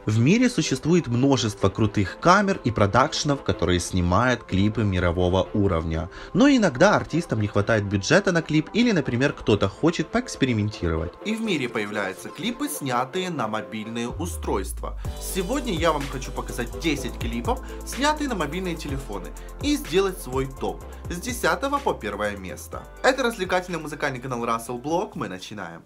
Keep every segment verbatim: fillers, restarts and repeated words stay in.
В мире существует множество крутых камер и продакшенов, которые снимают клипы мирового уровня. Но иногда артистам не хватает бюджета на клип или, например, кто-то хочет поэкспериментировать. И в мире появляются клипы, снятые на мобильные устройства. Сегодня я вам хочу показать десять клипов, снятые на мобильные телефоны, и сделать свой топ с десятого по первое место. Это развлекательный музыкальный канал Russell Blog, мы начинаем.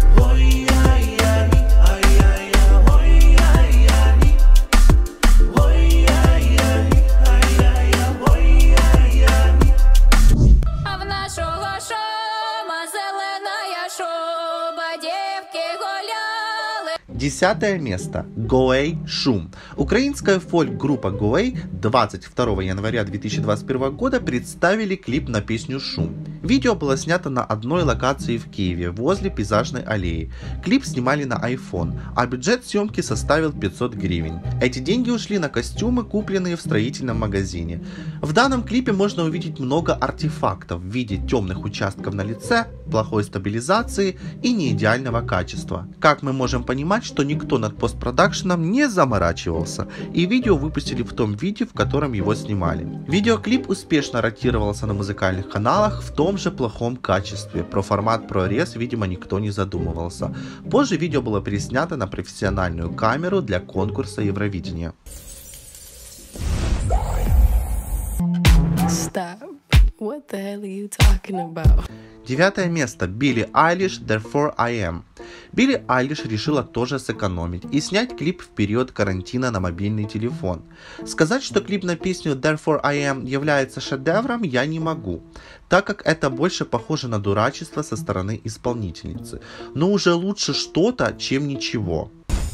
Десятое место. Гоэй «Шум». Украинская фольк-группа Гоэй двадцать второго января две тысячи двадцать первого года представили клип на песню «Шум». Видео было снято на одной локации в Киеве, возле пейзажной аллеи. Клип снимали на iPhone, а бюджет съемки составил пятьсот гривен. Эти деньги ушли на костюмы, купленные в строительном магазине. В данном клипе можно увидеть много артефактов в виде темных участков на лице, плохой стабилизации и неидеального качества. Как мы можем понимать, что никто над постпродакшеном не заморачивался, и видео выпустили в том виде, в котором его снимали. Видеоклип успешно ротировался на музыкальных каналах в том же плохом качестве. Про формат ProRes, видимо, никто не задумывался. Позже видео было переснято на профессиональную камеру для конкурса Евровидения. Stop. What the hell are you talking about? Девятое место. Билли Айлиш «Therefore I Am». Билли Айлиш решила тоже сэкономить и снять клип в период карантина на мобильный телефон. Сказать, что клип на песню «Therefore I Am» является шедевром, я не могу, так как это больше похоже на дурачество со стороны исполнительницы. Но уже лучше что-то, чем ничего.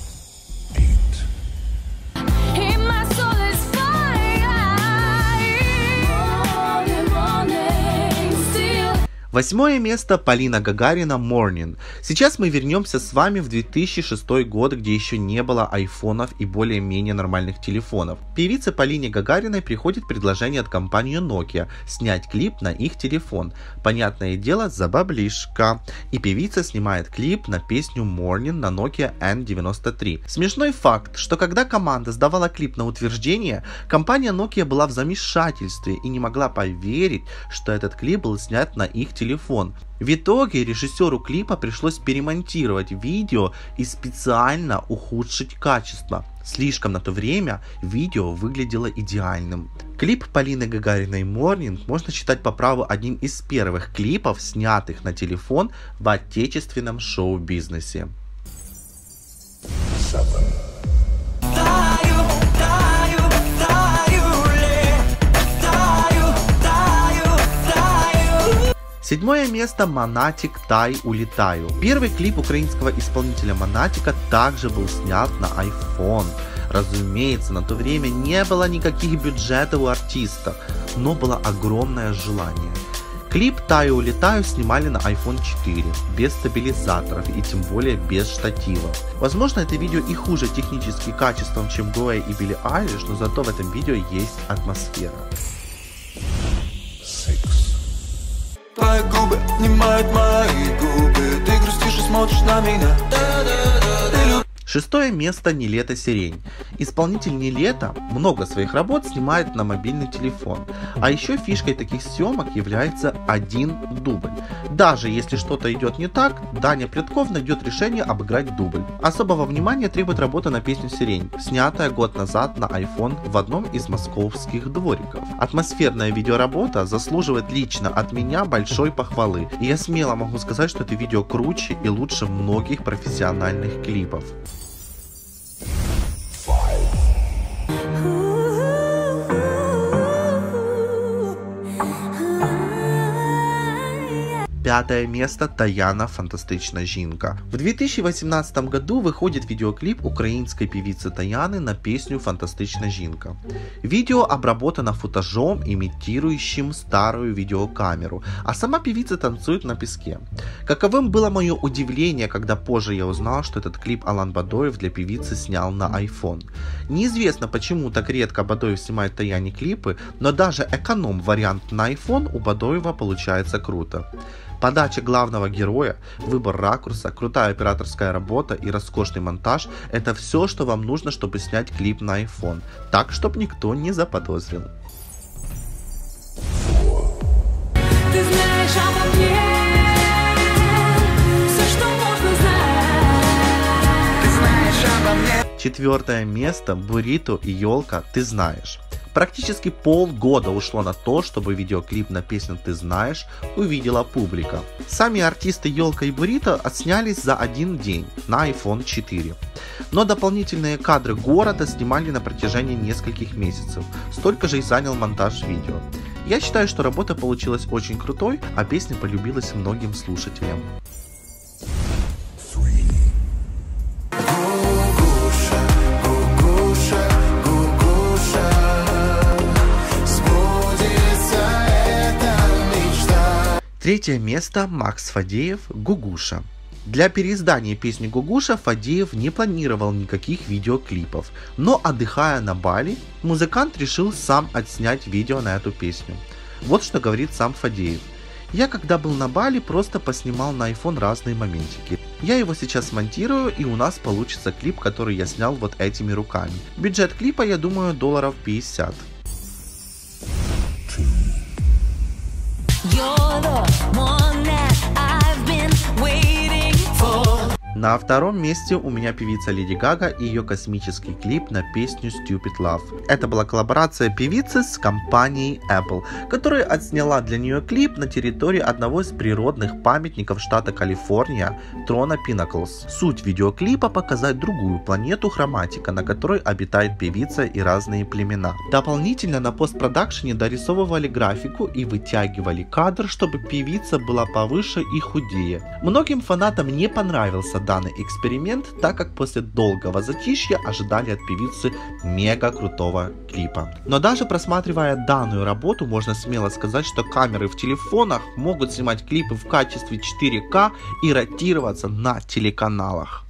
Восьмое место. Полина Гагарина «Morning». Сейчас мы вернемся с вами в две тысячи шестой год, где еще не было айфонов и более-менее нормальных телефонов. Певице Полине Гагариной приходит предложение от компании Nokia снять клип на их телефон. Понятное дело, за баблишко. И певица снимает клип на песню «Morning» на Nokia эн девяносто три. Смешной факт, что когда команда сдавала клип на утверждение, компания Nokia была в замешательстве и не могла поверить, что этот клип был снят на их телефон. телефон. В итоге режиссеру клипа пришлось перемонтировать видео и специально ухудшить качество. Слишком на то время видео выглядело идеальным. Клип Полины Гагариной «Morning» можно считать по праву одним из первых клипов, снятых на телефон в отечественном шоу-бизнесе. Седьмое место. Монатик «Тай, улетаю». Первый клип украинского исполнителя Монатика также был снят на iPhone. Разумеется, на то время не было никаких бюджетов у артиста, но было огромное желание. Клип «Таю, улетаю» снимали на айфон четыре, без стабилизаторов и тем более без штатива. Возможно, это видео и хуже технически качеством, чем Гоэй и Билли Айлиш, но зато в этом видео есть атмосфера. Твои губы обнимают мои губы, ты грустишь и смотришь на меня. Шестое место. Нилетто «Сирень». Исполнитель Нилетто много своих работ снимает на мобильный телефон. А еще фишкой таких съемок является один дубль. Даже если что-то идет не так, Даня Плетков найдет решение обыграть дубль. Особого внимания требует работа на песню «Сирень», снятая год назад на iPhone в одном из московских двориков. Атмосферная видеоработа заслуживает лично от меня большой похвалы. И я смело могу сказать, что это видео круче и лучше многих профессиональных клипов. Пятое место. Таяна «Фантастична жінка». В две тысячи восемнадцатом году выходит видеоклип украинской певицы Таяны на песню «Фантастична жінка». Видео обработано футажом, имитирующим старую видеокамеру, а сама певица танцует на песке. Каковым было мое удивление, когда позже я узнал, что этот клип Алан Бадоев для певицы снял на iPhone. Неизвестно, почему так редко Бадоев снимает Таяне клипы, но даже эконом-вариант на iPhone у Бадоева получается круто. Подача главного героя, выбор ракурса, крутая операторская работа и роскошный монтаж – это все, что вам нужно, чтобы снять клип на iPhone, так, чтобы никто не заподозрил. Ты знаешь обо мне все, что можно знать. Ты знаешь обо мне. Четвертое место. Бурито и Елка «Ты знаешь». Практически полгода ушло на то, чтобы видеоклип на песню «Ты знаешь» увидела публика. Сами артисты Елка и Бурито отснялись за один день на айфон четыре. Но дополнительные кадры города снимали на протяжении нескольких месяцев. Столько же и занял монтаж видео. Я считаю, что работа получилась очень крутой, а песня полюбилась многим слушателям. Третье место. Макс Фадеев «Гугуша». Для переиздания песни «Гугуша» Фадеев не планировал никаких видеоклипов, но отдыхая на Бали, музыкант решил сам отснять видео на эту песню. Вот что говорит сам Фадеев. «Я когда был на Бали, просто поснимал на iPhone разные моментики. Я его сейчас монтирую, и у нас получится клип, который я снял вот этими руками. Бюджет клипа, я думаю, долларов пятьдесят. На втором месте у меня певица Леди Гага и ее космический клип на песню Stupid Love. Это была коллаборация певицы с компанией Apple, которая отсняла для нее клип на территории одного из природных памятников штата Калифорния, трона Пинаклс. Суть видеоклипа — показать другую планету Хроматика, на которой обитает певица и разные племена. Дополнительно на постпродакшене дорисовывали графику и вытягивали кадр, чтобы певица была повыше и худее. Многим фанатам не понравился данный эксперимент, так как после долгого затишья ожидали от певицы мега крутого клипа. Но даже просматривая данную работу, можно смело сказать, что камеры в телефонах могут снимать клипы в качестве четыре ка и ротироваться на телеканалах.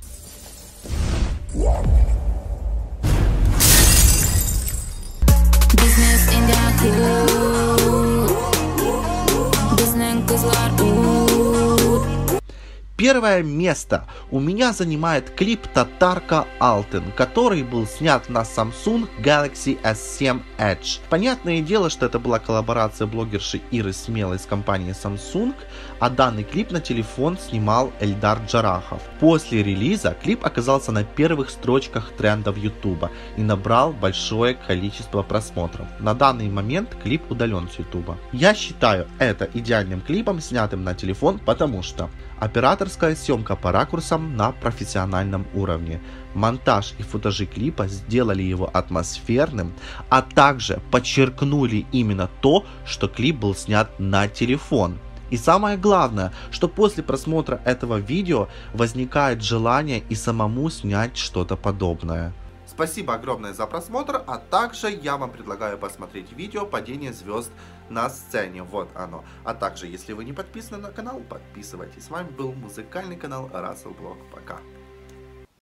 Первое место у меня занимает клип Татарка Алтын, который был снят на Samsung Galaxy эс семь Edge. Понятное дело, что это была коллаборация блогерши Иры Смелой с компанией Samsung, а данный клип на телефон снимал Эльдар Джарахов. После релиза клип оказался на первых строчках трендов YouTube и набрал большое количество просмотров. На данный момент клип удален с YouTube. Я считаю это идеальным клипом, снятым на телефон, потому что операторская съемка по ракурсам на профессиональном уровне. Монтаж и футажи клипа сделали его атмосферным, а также подчеркнули именно то, что клип был снят на телефон. И самое главное, что после просмотра этого видео возникает желание и самому снять что-то подобное. Спасибо огромное за просмотр, а также я вам предлагаю посмотреть видео «Падение звезд на сцене». Вот оно. А также, если вы не подписаны на канал, подписывайтесь. С вами был музыкальный канал Russell Blog. Пока.